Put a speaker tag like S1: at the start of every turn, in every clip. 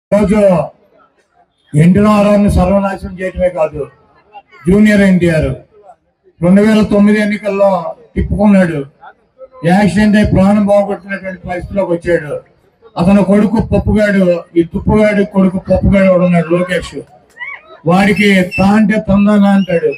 S1: రోజు ఎన్టీ రామారావుని సర్వనాశనం చేయడమే కాదు, జూనియర్ ఎన్టీఆర్ 2009 ఎన్నికల్లో తిప్పుకున్నాడు. యాక్సిడెంట్ అయి ప్రాణం బాగొట్టినటువంటి పరిస్థితిలోకి వచ్చాడు. అతను కొడుకు పప్పుగాడు, ఈ తుప్పుగాడు కొడుకు పప్పుగాడు ఉన్నాడు లోకేష్. వాడికి తా అంటే తందానా అంటాడు.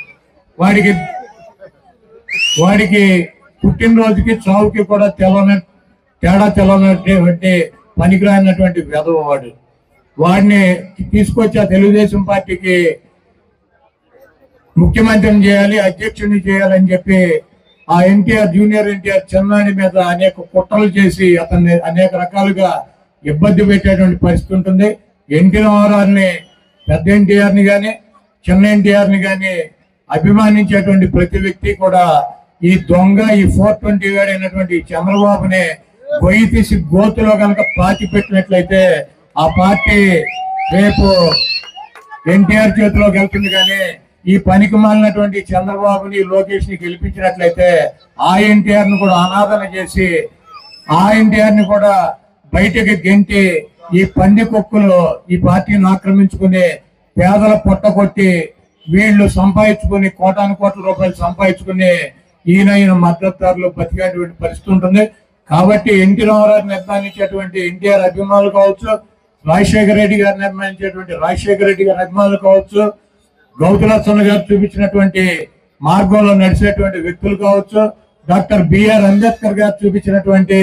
S1: వాడికి పుట్టినరోజుకి చావుకి కూడా తేడా తెలవనటువంటి పనికిరానటువంటి వెధవ వాడు. వాడిని తీసుకొచ్చి ఆ తెలుగుదేశం పార్టీకి ముఖ్యమంత్రిని చేయాలి, అధ్యక్షుడిని చేయాలని చెప్పి ఆ ఎన్టీఆర్ జూనియర్ ఎన్టీఆర్ చిన్నాని మీద అనేక కుట్రలు చేసి అతన్ని అనేక రకాలుగా ఇబ్బంది పెట్టేటువంటి పరిస్థితి ఉంటుంది. ఎన్టీ రామారావుని పెద్ద ఎన్టీఆర్ని కానీ చిన్న ఎన్టీఆర్ని కానీ అభిమానించేటువంటి ప్రతి వ్యక్తి కూడా ఈ దొంగ, ఈ 420 గాడు అయినటువంటి చంద్రబాబుని గొయ్యి తీసి గోతులో కనుక పాతి పెట్టినట్లయితే ఆ పార్టీ రేపు ఎన్టీఆర్ చేతిలోకి వెళ్తుంది. కానీ ఈ పనికి మాలినటువంటి చంద్రబాబుని లోకేష్ ని గెలిపించినట్లయితే ఆ ఎన్టీఆర్ ను కూడా అనాదరణ చేసి ఆ ఎన్టీఆర్ ని కూడా బయటకి గెంటి ఈ పంది కుక్కలు ఈ పార్టీని ఆక్రమించుకుని పేదల పొట్టగొట్టి వీళ్ళు సంపాదించుకుని కోటాను కోట్ల రూపాయలు సంపాదించుకుని ఈయన మద్దతుదారులు బతికేటువంటి పరిస్థితి ఉంటుంది. కాబట్టి ఎన్టీ రామారావుని అభిమానించేటువంటి ఎన్టీఆర్ అభిమానులు కావచ్చు, రాజశేఖర రెడ్డి గారిని అభిమానించేటువంటి రాజశేఖర రెడ్డి గారి అభిమానులు కావచ్చు, గౌతులచ్చన్న గారు చూపించినటువంటి మార్గంలో నడిచేటువంటి వ్యక్తులు కావచ్చు, డాక్టర్ బిఆర్ అంబేద్కర్ గారు చూపించినటువంటి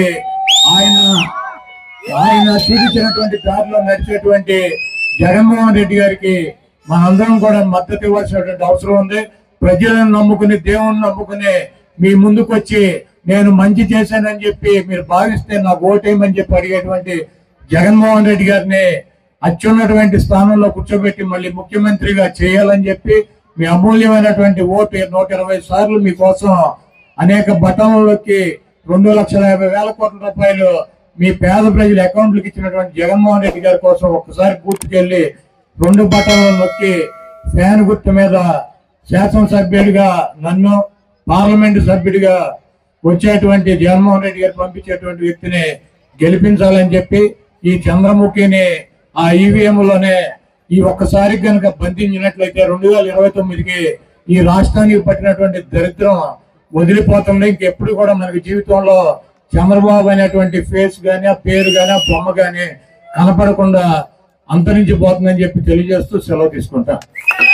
S1: ఆయన చూపించినటువంటి దారిలో నడిచేటువంటి జగన్మోహన్ రెడ్డి గారికి మనందరం కూడా మద్దతు ఇవ్వాల్సినటువంటి అవసరం ఉంది. ప్రజలను నమ్ముకుని, దేవుణ్ణి నమ్ముకుని మీ ముందుకు వచ్చి నేను మంచి చేశానని చెప్పి మీరు భావిస్తే నాకు ఓటేయమని చెప్పి అడిగేటువంటి జగన్మోహన్ రెడ్డి గారిని అత్యున్నటువంటి స్థానంలో కూర్చోబెట్టి మళ్ళీ ముఖ్యమంత్రిగా చేయాలని చెప్పి మీ అమూల్యమైనటువంటి ఓటు 120 సార్లు మీకోసం అనేక బటన్లలోకి 2,50,000 కోట్ల రూపాయలు మీ పేద ప్రజల అకౌంట్లకు ఇచ్చినటువంటి జగన్మోహన్ రెడ్డి గారి కోసం ఒక్కసారి పూర్తికెళ్ళి 2 బటన్లు నొక్కి ఫ్యాన్ గుర్తు మీద శాసనసభ్యుడిగా నన్ను, పార్లమెంటు సభ్యుడిగా వచ్చేటువంటి జగన్మోహన్ రెడ్డి గారు పంపించేటువంటి వ్యక్తిని గెలిపించాలని చెప్పి ఈ చంద్రముఖిని ఆ ఈవీఎంలోనే ఈ ఒక్కసారి కనుక బంధించినట్లయితే 2029కి ఈ రాష్ట్రానికి పట్టినటువంటి దరిద్రం వదిలిపోతుంది. ఇంకెప్పుడు కూడా మనకి జీవితంలో చంద్రబాబు అనేటువంటి ఫేస్ గానీ, ఆ పేరు గానీ, ఆ బొమ్మ గానీ కనపడకుండా అంతరించిపోతుందని చెప్పి తెలియజేస్తూ సెలవు తీసుకుంటా.